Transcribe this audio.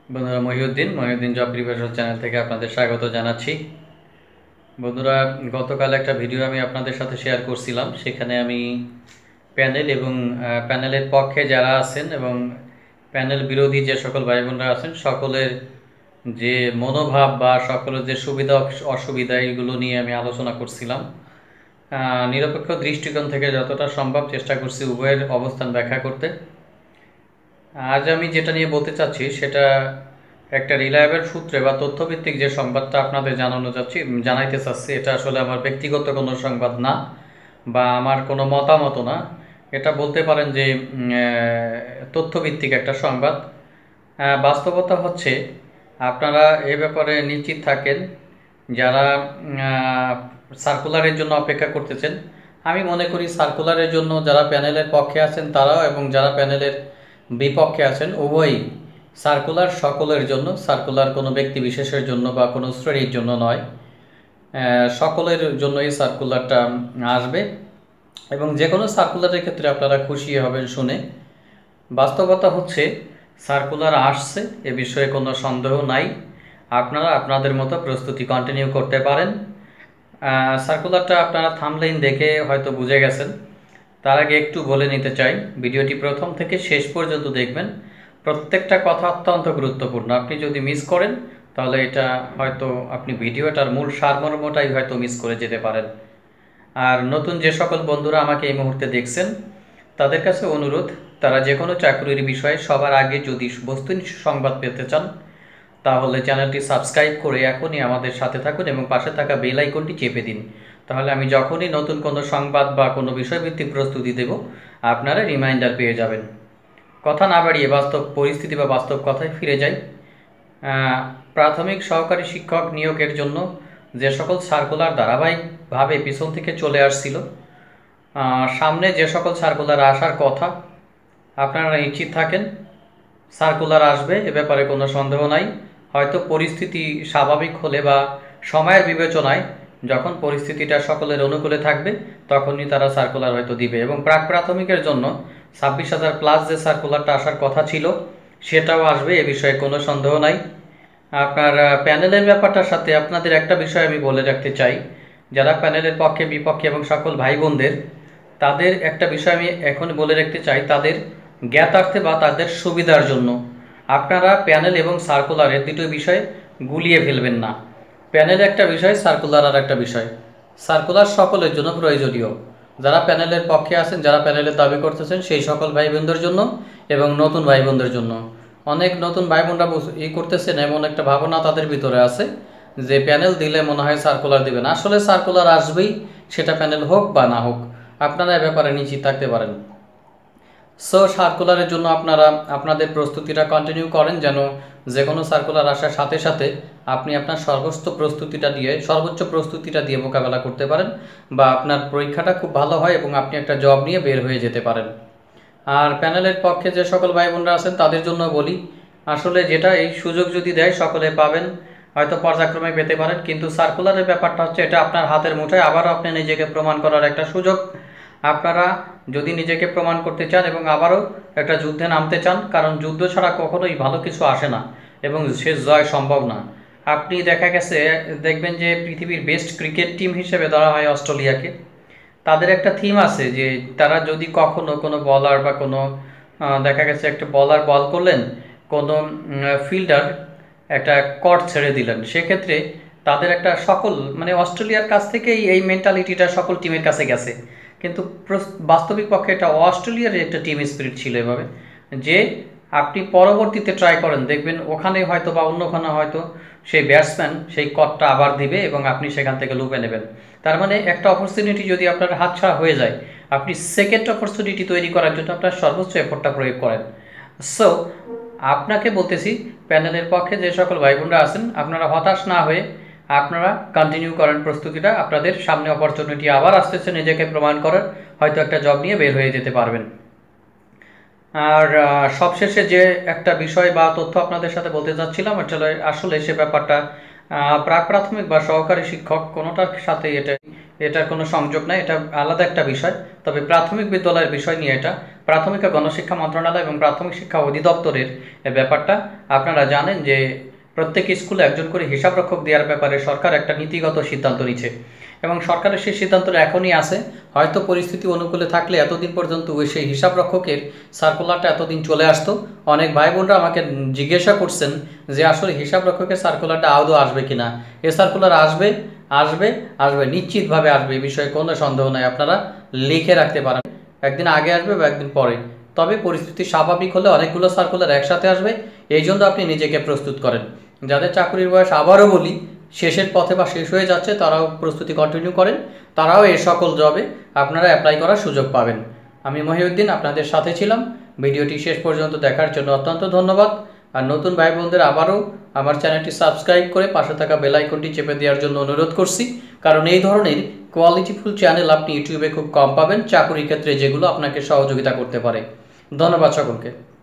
বন্ধুরা, Mohiuddin job preparation channel থেকে আপনাদের স্বাগত জানাচ্ছি। বন্ধুরা, গতকাল একটা ভিডিও আমি আপনাদের সাথে শেয়ার করছিলাম। সেখানে আমি প্যানেল এবং প্যানেলের পক্ষে যারা আছেন এবং প্যানেল বিরোধী যে সকল ভাই বোনরা আছেন সকলের যে মনোভাব বা সকলের যে সুবিধা অসুবিধা এগুলো নিয়ে আমি আলোচনা করছিলাম। নিরপেক্ষ দৃষ্টিকোণ থেকে যতটা সম্ভব চেষ্টা করছি উভয়ের অবস্থান ব্যাখ্যা করতে। আজ আমি যেটা নিয়ে বলতে চাচ্ছি সেটা একটা রিলায়েবল সূত্রে বা তথ্যভিত্তিক যে সংবাদটা আপনাদের জানাইতে চাচ্ছি, এটা আসলে আমার ব্যক্তিগত কোনো সংবাদ না বা আমার কোনো মতামত না। এটা বলতে পারেন যে তথ্যভিত্তিক একটা সংবাদ। বাস্তবতা হচ্ছে, আপনারা এ ব্যাপারে নিশ্চিত থাকেন যারা সার্কুলারের জন্য অপেক্ষা করতেছেন। আমি মনে করি সার্কুলারের জন্য যারা প্যানেলের পক্ষে আছেন তারাও এবং যারা প্যানেলের বিপক্ষে আছেন উভয়ই। সার্কুলার সকলের জন্য, সার্কুলার কোনো ব্যক্তি বিশেষের জন্য বা কোনো শ্রেণীর জন্য নয়। সকলের জন্য এই সার্কুলারটা আসবে এবং যে কোনো সার্কুলারের ক্ষেত্রে আপনারা খুশি হবেন শুনে। বাস্তবতা হচ্ছে সার্কুলার আসছে, এ বিষয়ে কোনো সন্দেহ নাই। আপনারা আপনাদের মতো প্রস্তুতি কন্টিনিউ করতে পারেন। সার্কুলারটা আপনারা থাম্বনেইল দেখে হয়তো বুঝে গেছেন। তার আগে একটু বলে নিতে চাই, ভিডিওটি প্রথম থেকে শেষ পর্যন্ত দেখবেন। প্রত্যেকটা কথা অত্যন্ত গুরুত্বপূর্ণ। আপনি যদি মিস করেন তাহলে এটা হয়তো আপনি ভিডিওটার মূল সারমর্মটাই হয়তো মিস করে যেতে পারেন। আর নতুন যে সকল বন্ধুরা আমাকে এই মুহূর্তে দেখছেন তাদের কাছে অনুরোধ, তারা যে কোনো চাকরির বিষয়ে সবার আগে যদি বস্তুনিষ্ঠ সংবাদ পেতে চান তাহলে চ্যানেলটি সাবস্ক্রাইব করে এখনই আমাদের সাথে থাকুন এবং পাশে থাকা বেল আইকনটি চেপে দিন। তাহলে আমি যখনই নতুন কোনো সংবাদ বা কোনো বিষয়ভিত্তিক প্রস্তুতি দেব আপনারা রিমাইন্ডার পেয়ে যাবেন। কথা না বাড়িয়ে বাস্তব পরিস্থিতি বা বাস্তব কথায় ফিরে যাই। প্রাথমিক সহকারী শিক্ষক নিয়োগের জন্য যে সকল সার্কুলার ধারাবাহিকভাবে পিছন থেকে চলে আসছিল, সামনে যে সকল সার্কুলার আসার কথা আপনারা নিশ্চিত থাকেন সার্কুলার আসবে, এ ব্যাপারে কোনো সন্দেহ নাই। হয়তো পরিস্থিতি স্বাভাবিক হলে বা সময়ের বিবেচনায় যখন পরিস্থিতিটা সকলের অনুকূলে থাকবে তখনই তারা সার্কুলার হয়তো দিবে এবং প্রাক প্রাথমিকের জন্য 26,000 প্লাস যে সার্কুলারটা আসার কথা ছিল সেটাও আসবে, এ বিষয়ে কোনো সন্দেহ নাই। আপনার প্যানেলের ব্যাপারটার সাথে আপনাদের একটা বিষয় আমি বলে রাখতে চাই, যারা প্যানেলের পক্ষে বিপক্ষে এবং সকল ভাই বোনদের, তাদের একটা বিষয় আমি এখন বলে রাখতে চাই, তাদের জ্ঞাতার্থে বা তাদের সুবিধার জন্য আপনারা প্যানেল এবং সার্কুলারের দুটো বিষয় গুলিয়ে ফেলবেন না। প্যানেল একটা বিষয়, সার্কুলার আর একটা বিষয়। সার্কুলার সকলের জন্য প্রয়োজনীয়, যারা প্যানেলের পক্ষে আছেন, যারা প্যানেলের দাবি করতেছেন সেই সকল ভাই বোনদের জন্য এবং নতুন ভাই বোনদের জন্য। অনেক নতুন ভাই বোনরা করতেছেন, এমন একটা ভাবনা তাদের ভিতরে আছে যে প্যানেল দিলে মনে হয় সার্কুলার দেবেন। আসলে সার্কুলার আসবেই, সেটা প্যানেল হোক বা না হোক, আপনারা এ ব্যাপারে নিশ্চিত থাকতে পারেন। সো সার্কুলারের জন্য আপনারা আপনাদের প্রস্তুতিটা কন্টিনিউ করেন, যেন যে কোনো সার্কুলার আসার সাথে সাথে আপনি আপনার সর্বোচ্চ প্রস্তুতিটা দিয়ে মোকাবেলা করতে পারেন বা আপনার পরীক্ষাটা খুব ভালো হয় এবং আপনি একটা জব নিয়ে বের হয়ে যেতে পারেন। আর প্যানেলের পক্ষে যে সকল ভাই বোনরা আছেন তাদের জন্য বলি, আসলে যেটা এই সুযোগ যদি দেয় সকলে পাবেন, হয়তো পর্যায়ক্রমে পেতে পারেন, কিন্তু সার্কুলারের ব্যাপারটা হচ্ছে এটা আপনার হাতের মুঠোয়, আবারও আপনি নিজেকে প্রমাণ করার একটা সুযোগ। আপনারা যদি নিজেকে প্রমাণ করতে চান এবং আবারও একটা যুদ্ধে নামতে চান, কারণ যুদ্ধ ছাড়া কখনোই ভালো কিছু আসে না এবং সে জয় সম্ভব না। আপনি দেখা গেছে দেখবেন যে পৃথিবীর বেস্ট ক্রিকেট টিম হিসেবে ধরা হয় অস্ট্রেলিয়াকে। তাদের একটা থিম আছে যে তারা যদি কখনো কোনো বলার বা কোনো দেখা গেছে একটা বলার বল করলেন, কোনো ফিল্ডার একটা কট ছেড়ে দিলেন, সেক্ষেত্রে তাদের একটা সকল মানে অস্ট্রেলিয়ার কাছ থেকেই এই মেন্টালিটিটা সকল টিমের কাছে গেছে। কিন্তু বাস্তবিক পক্ষে এটা অস্ট্রেলিয়ার একটা টিম স্পিরিট ছিল এভাবে যে আপনি পরবর্তীতে ট্রাই করেন, দেখবেন ওখানে হয়তো বা অন্যখানে হয়তো সেই ব্যাটসম্যান সেই কটটা আবার দিবে এবং আপনি সেখান থেকে লুপে নেবেন। তার মানে একটা অপরচুনিটি যদি আপনার হাতছাড়া হয়ে যায়, আপনি সেকেন্ড অপরচুনিটি তৈরি করার জন্য আপনার সর্বোচ্চ এফোর্টটা প্রয়োগ করেন। সো আপনাকে বলতেছি, প্যানেলের পক্ষে যে সকল ভাই বোনরা আছেন আপনারা হতাশ না হয়ে আপনারা কন্টিনিউ করেন প্রস্তুতিটা। আপনাদের সামনে অপরচুনিটি আবার আসতেছে নিজেকে প্রমাণ করার, হয়তো একটা জব নিয়ে বের হয়ে যেতে পারবেন। আর সবশেষে যে একটা বিষয় বা তথ্য আপনাদের সাথে বলতে চাচ্ছিলাম, আসলে সে ব্যাপারটা প্রাক প্রাথমিক বা সহকারী শিক্ষক কোনোটার সাথে এটার কোনো সংযোগ নাই, এটা আলাদা একটা বিষয়। তবে প্রাথমিক বিদ্যালয়ের বিষয় নিয়ে এটা প্রাথমিক ও গণশিক্ষা মন্ত্রণালয় এবং প্রাথমিক শিক্ষা অধিদপ্তরের ব্যাপারটা আপনারা জানেন যে প্রত্যেক স্কুলে একজন করে হিসাবরক্ষক দেওয়ার ব্যাপারে সরকার একটা নীতিগত সিদ্ধান্ত নিচ্ছে এবং সরকারের সেই সিদ্ধান্তটা এখনই আছে। হয়তো পরিস্থিতি অনুকূলে থাকলে এতদিন পর্যন্ত ওই সেই হিসাবরক্ষকের সার্কুলারটা এতদিন চলে আসতো। অনেক ভাই বোনরা আমাকে জিজ্ঞাসা করছেন যে আসলে হিসাবরক্ষকের সার্কুলারটা আদৌ আসবে কিনা। এ সার্কুলার আসবে আসবে আসবে, নিশ্চিতভাবে আসবে, এ বিষয়ে কোনো সন্দেহ নাই। আপনারা লিখে রাখতে পারেন, একদিন আগে আসবে বা একদিন পরে। তবে পরিস্থিতি স্বাভাবিক হলে অনেকগুলো সার্কুলার একসাথে আসবে, এই জন্য আপনি নিজেকে প্রস্তুত করেন। যাদের চাকরির বয়স আবারও বলি শেষের পথে বা শেষ হয়ে যাচ্ছে, তারাও প্রস্তুতি কন্টিনিউ করেন, তারাও এই সকল জবে আপনারা অ্যাপ্লাই করার সুযোগ পাবেন। আমি মহিউদ্দিন আপনাদের সাথে ছিলাম। ভিডিওটি শেষ পর্যন্ত দেখার জন্য অত্যন্ত ধন্যবাদ। আর নতুন ভাই বোনদের আবারও আমার চ্যানেলটি সাবস্ক্রাইব করে পাশে থাকা বেল আইকনটি চেপে দেওয়ার জন্য অনুরোধ করছি, কারণ এই ধরনের কোয়ালিটিফুল চ্যানেল আপনি ইউটিউবে খুব কম পাবেন চাকরির ক্ষেত্রে, যেগুলো আপনাকে সহযোগিতা করতে পারে। ধন্যবাদ সকলকে।